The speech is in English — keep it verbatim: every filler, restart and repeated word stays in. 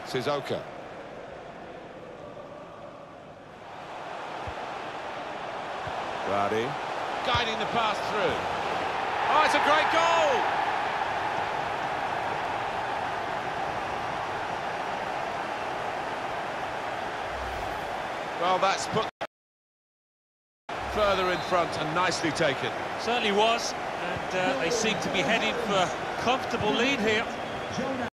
Sissoko. Vardy. Guiding the pass through. Oh, it's a great goal! Well, that's put further in front and nicely taken. Certainly was, and uh, they seem to be heading for a comfortable lead here.